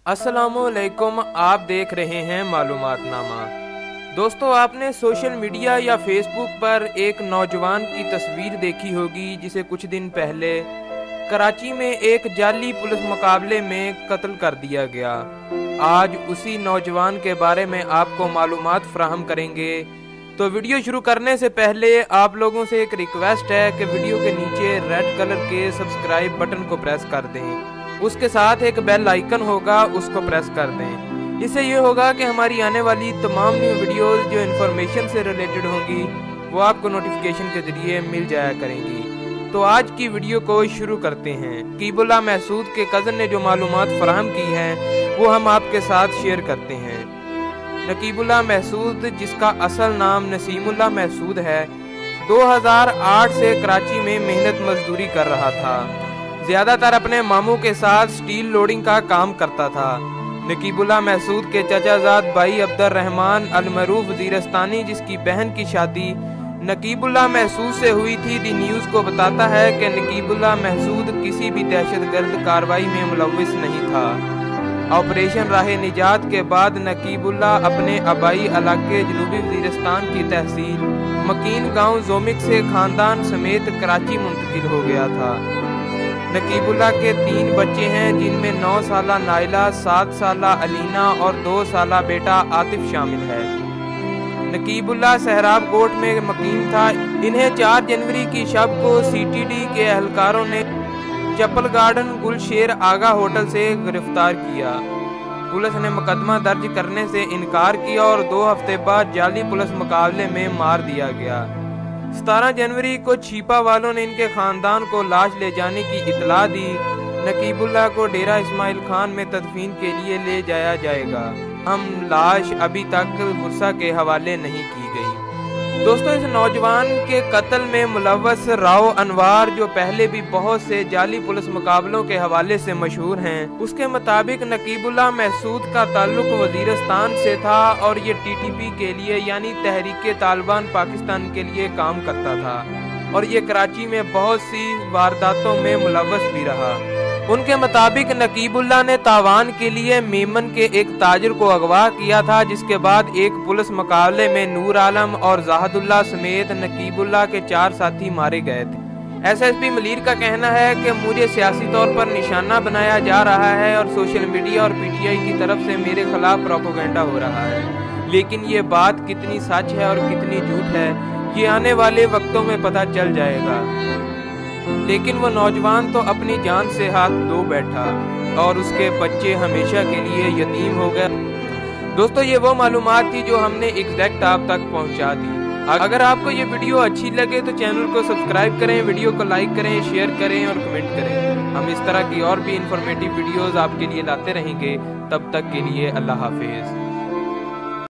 अस्सलामुअलैकुम, आप देख रहे हैं मालूमात नामा। दोस्तों, आपने सोशल मीडिया या फेसबुक पर एक नौजवान की तस्वीर देखी होगी जिसे कुछ दिन पहले कराची में एक जाली पुलिस मुकाबले में कत्ल कर दिया गया। आज उसी नौजवान के बारे में आपको मालूमात फराहम करेंगे। तो वीडियो शुरू करने से पहले आप लोगों से एक रिक्वेस्ट है कि वीडियो के नीचे रेड कलर के सब्सक्राइब बटन को प्रेस कर दें। उसके साथ एक बेल आइकन होगा, उसको प्रेस कर दें। इससे ये होगा कि हमारी आने वाली तमाम न्यू वीडियोस जो इन्फॉर्मेशन से रिलेटेड होंगी वो आपको नोटिफिकेशन के जरिए मिल जाया करेंगी। तो आज की वीडियो को शुरू करते हैं। नक़ीबुल्लाह महसूद के कज़न ने जो मालूमात फराहम की हैं वो हम आपके साथ शेयर करते हैं। नक़ीबुल्लाह महसूद, जिसका असल नाम नसीमुल्लाह महसूद है, 2008 से कराची में मेहनत मजदूरी कर रहा था। ज्यादातर अपने मामू के साथ स्टील लोडिंग का काम करता था। नक़ीबुल्लाह महसूद के चचाजाद भाई अब्दुर्रहमान अलमरूफ वजीरस्तानी, जिसकी बहन की शादी नक़ीबुल्लाह महसूद से हुई थी, दी न्यूज़ को बताता है कि नक़ीबुल्लाह महसूद किसी भी दहशतगर्द कार्रवाई में मुलव्विस नहीं था। ऑपरेशन राह निजात के बाद नक़ीबुल्लाह अपने आबाई इलाके जनूबी वजीरस्तान की तहसील मकीन गांव जोमिक से खानदान समेत कराची मुंतकिल हो गया था। नक़ीबुल्लाह के 3 बच्चे हैं, जिनमें 9 साला नाइला, 7 साला अलीना और 2 साला बेटा आतिफ शामिल है। नक़ीबुल्लाह सहराब कोट में मकीन था। इन्हें 4 जनवरी की शब को CTD के एहलकारों ने चप्पल गार्डन गुलशेर आगा होटल से गिरफ्तार किया। पुलिस ने मुकदमा दर्ज करने से इनकार किया और 2 हफ्ते बाद जाली पुलिस मुकाबले में मार दिया गया। 17 जनवरी को छीपा वालों ने इनके खानदान को लाश ले जाने की इतला दी। नक़ीबुल्लाह को डेरा इस्माइल खान में तदफीन के लिए ले जाया जाएगा। हम लाश अभी तक गुस्सा के हवाले नहीं की गई। दोस्तों, इस नौजवान के कत्ल में मुलव्वस राव अनवार, जो पहले भी बहुत से जाली पुलिस मुकाबलों के हवाले से मशहूर हैं, उसके मुताबिक नक़ीबुल्लाह महसूद का ताल्लुक वजीरस्तान से था और ये TTP के लिए यानी तहरीक तालिबान पाकिस्तान के लिए काम करता था और ये कराची में बहुत सी वारदातों में मुलव्वस भी रहा। उनके मुताबिक नक़ीबुल्लाह ने तावान के लिए मेमन के एक ताजिर को अगवा किया था, जिसके बाद एक पुलिस मुकाबले में नूर आलम और जाहदुल्लाह समेत नक़ीबुल्लाह के 4 साथी मारे गए थे। SSP मलीर का कहना है कि मुझे सियासी तौर पर निशाना बनाया जा रहा है और सोशल मीडिया और PTI की तरफ से मेरे खिलाफ प्रोपेगेंडा हो रहा है, लेकिन ये बात कितनी सच है और कितनी झूठ है ये आने वाले वक्तों में पता चल जाएगा। लेकिन वो नौजवान तो अपनी जान से हाथ धो बैठा और उसके बच्चे हमेशा के लिए यतीम हो गए। दोस्तों, ये वो मालूमात थी जो हमने एग्जैक्ट आप तक पहुंचा दी। अगर आपको ये वीडियो अच्छी लगे तो चैनल को सब्सक्राइब करें, वीडियो को लाइक करें, शेयर करें और कमेंट करें। हम इस तरह की और भी इंफॉर्मेटिव वीडियोस आपके लिए लाते रहेंगे। तब तक के लिए अल्लाह हाफिज।